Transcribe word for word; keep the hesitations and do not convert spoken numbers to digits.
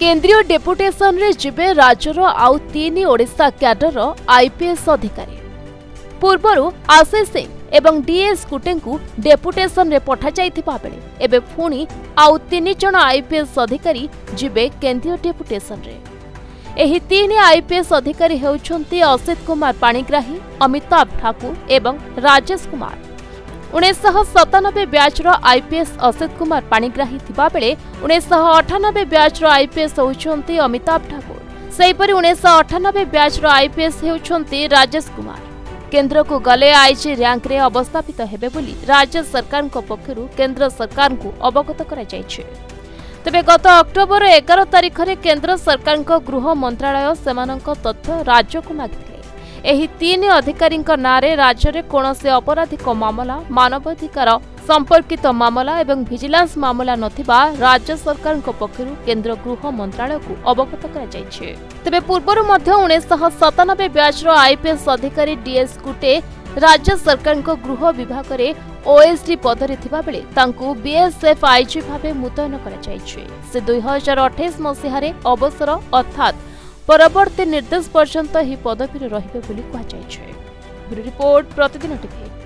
केंद्रीय डेपुटेशन रे जिबे राज्यर आउ तीन ओडिशा कैडर आईपीएस अधिकारी। पूर्वरु आशीष सिंह एवं डीएस कुटेंकु डेपुटेशन रे पठा जाइथिबा बेले एबे पुणी आउ तीन जण आईपीएस अधिकारी जिबे केंद्रीय डेपुटेशन रे। एही तीन आईपीएस अधिकारी हेउछन्ती असित कुमार पाणिग्राही, अमिताभ ठाकुर एवं राजेश कुमार। उन्नीस सतानबे ब्याचर आईपीएस असित कुमार पाणिग्राही थिबा बेले उन्नीस अठानबे ब्याचर आईपीएस होउछन्ती अमिताभ ठाकुर। सेहिपरि उन्नीस अठानबे ब्याचर आईपीएस हेउछन्ती राजेश कुमार। केंद्र को गले आईजी रैंक रे अवस्थापित हेबे बोली राज्य सरकार पक्षरु केंद्र सरकार को अवगत करा जायछि। तेबे गत अक्टोबर एगार तारिख रे केंद्र सरकार गृह मंत्रालय सेमानक तथ्य राज्य को मागिथिले। एही तीन अधिकारी नारे राज्य में कौनसी अपराधिक मामला, मानवाधिकार संपर्कित मामला एवं विजिलेंस मामला नथिबा राज्य सरकार पक्षरु केंद्र गृह मंत्रालय को अवगत करा जायछि। तेबे पूर्वरु मध्य उन्नीस सतानबे ब्याचर आईपीएस अधिकारी डीएस कुटे राज्य सरकार गृह विभाग में ओएसडी पदरे थिबा बेले तांकु बीएसएफ आईजी भावे मुतयन करा जायछि। से दुई हजार अठाईस मसीह अवसर अर्थात परवर्ती निर्देश पर्यंत ही पदवी रहिबे बोली कहा जायछि। रिपोर्ट प्रतिदिन टीवी।